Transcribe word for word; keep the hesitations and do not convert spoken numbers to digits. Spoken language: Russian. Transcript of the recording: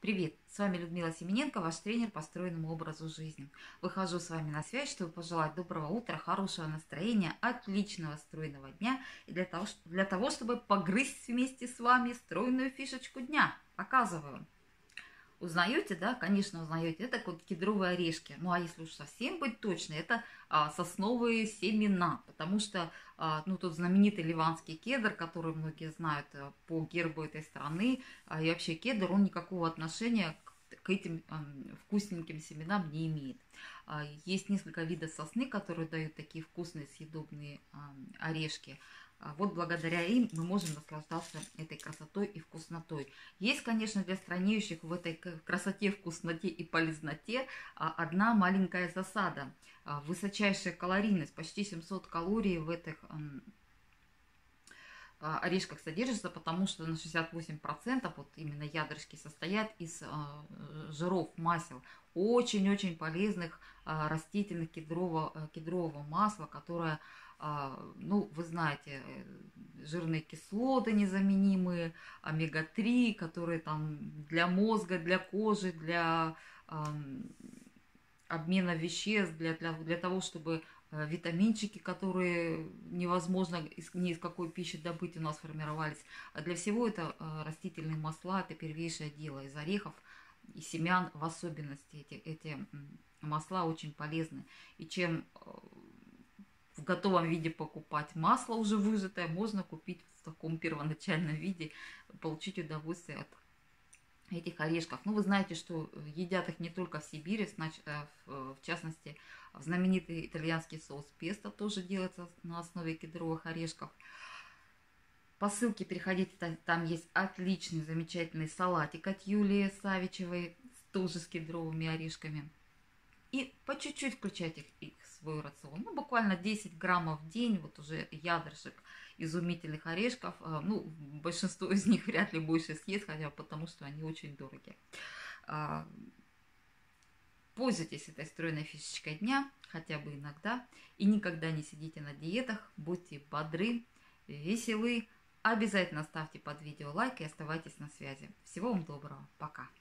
Привет, с вами Людмила Семененко, ваш тренер по стройному образу жизни. Выхожу с вами на связь, чтобы пожелать доброго утра, хорошего настроения, отличного стройного дня и для того, для того чтобы погрызть вместе с вами стройную фишечку дня. Показываю. Узнаете, да? Конечно, узнаете. Это вот кедровые орешки. Ну, а если уж совсем быть точной, это а, сосновые семена. Потому что, а, ну, тот знаменитый ливанский кедр, который многие знают а, по гербу этой страны, а, и вообще кедр, он никакого отношения к, к этим а, вкусненьким семенам не имеет. А, есть несколько видов сосны, которые дают такие вкусные съедобные а, орешки. Вот благодаря им мы можем наслаждаться этой красотой и вкуснотой. Есть, конечно, для странеющих в этой красоте, вкусноте и полезноте одна маленькая засада. Высочайшая калорийность, почти семьсот калорий в этих орешках содержится, потому что на шестьдесят восемь процентов вот именно ядрышки состоят из жиров, масел, очень-очень полезных растительных кедрового, кедрового масла, которое, ну, вы знаете, жирные кислоты незаменимые, омега три, которые там для мозга, для кожи, для э, обмена веществ, для, для, для того, чтобы э, витаминчики, которые невозможно из, ни из какой пищи добыть, у нас формировались. А для всего это э, растительные масла, это первейшее дело. Из орехов и семян в особенности эти, эти масла очень полезны. И чем в готовом виде покупать масло уже выжатое, можно купить в таком первоначальном виде, получить удовольствие от этих орешков. Ну, вы знаете, что едят их не только в Сибири, в частности, знаменитый итальянский соус песто тоже делается на основе кедровых орешков. По ссылке переходите, там есть отличный, замечательный салатик от Юлии Савичевой, тоже с кедровыми орешками. И по чуть-чуть включать их, их в свой рацион. Ну, буквально десять граммов в день, вот уже ядрышек изумительных орешков. Ну, большинство из них вряд ли больше съест, хотя потому что они очень дороги. Пользуйтесь этой стройной фишечкой дня, хотя бы иногда. И никогда не сидите на диетах, будьте бодры, веселы. Обязательно ставьте под видео лайк и оставайтесь на связи. Всего вам доброго. Пока.